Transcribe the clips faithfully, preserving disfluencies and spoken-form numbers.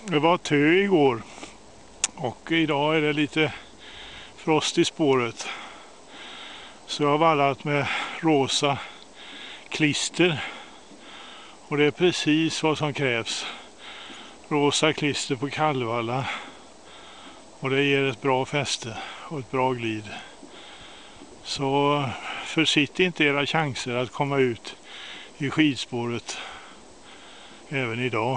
Det var tö igår och idag är det lite frost i spåret. Så jag har vallat med rosa klister och det är precis vad som krävs. Rosa klister på kallvalla och det ger ett bra fäste och ett bra glid. Så försitt inte era chanser att komma ut i skidspåret även idag.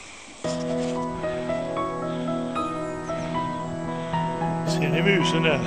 Ser ni musen där?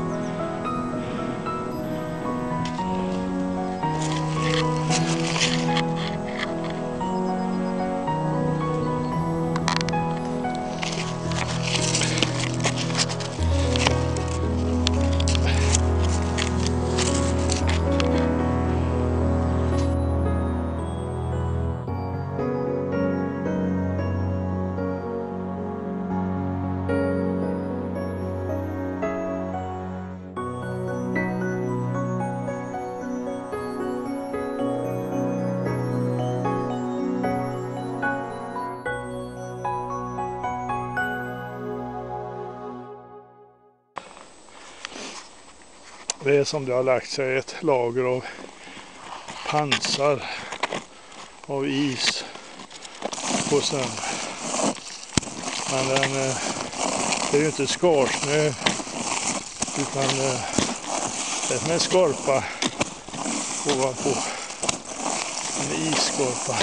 Det är som det har lagt sig ett lager av pansar av is på snön. Men den, det är ju inte skarsnö utan det är som en skorpa ovanpå. En isskorpa.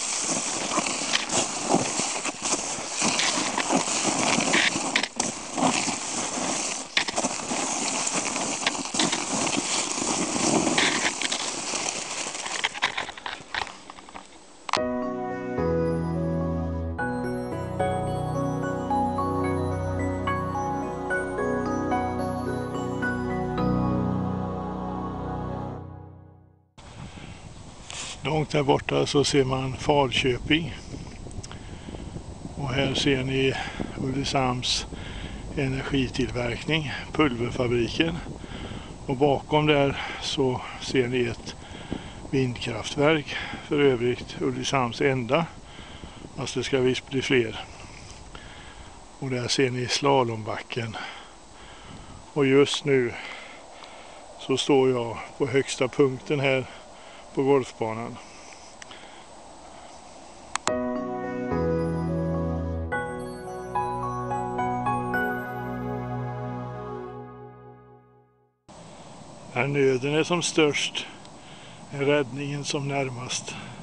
Långt där borta så ser man Falköping och här ser ni Ulricehamns energitillverkning, pulverfabriken, och bakom där så ser ni ett vindkraftverk, för övrigt Ulricehamns enda, fast det ska visst bli fler. Och där ser ni slalombacken och just nu så står jag på högsta punkten här på golfbanan. När nöden är som störst är räddningen som närmast.